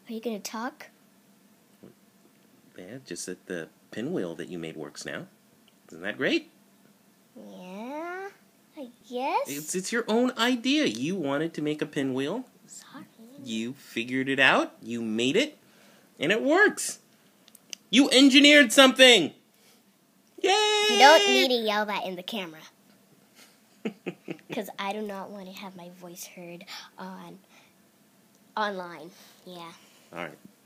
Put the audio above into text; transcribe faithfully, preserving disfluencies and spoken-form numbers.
Are you going to talk? Yeah, just that the pinwheel that you made works now. Isn't that great? Yeah, I guess. It's, it's your own idea. You wanted to make a pinwheel. Sorry. You figured it out. You made it. And it works. You engineered something. Yay! You don't need to yell that in the camera. Because I do not want to have my voice heard on online. Yeah. All right.